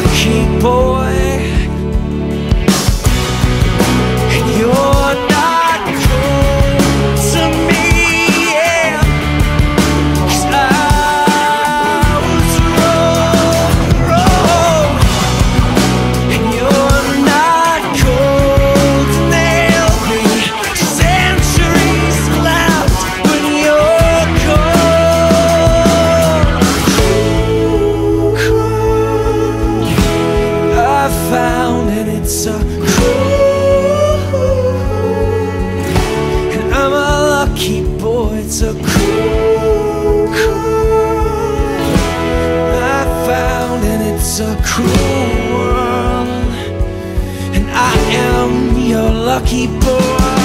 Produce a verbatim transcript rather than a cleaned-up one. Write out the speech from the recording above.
lucky boy, and you're not cold to me, yeah, 'cause I was wrong, wrong, and you're not cold to nail me. Centuries left when you're cold. I found and it's a cool, and I'm a lucky boy. It's a cool, cool. I found and it's a cruel world, and I am your lucky boy.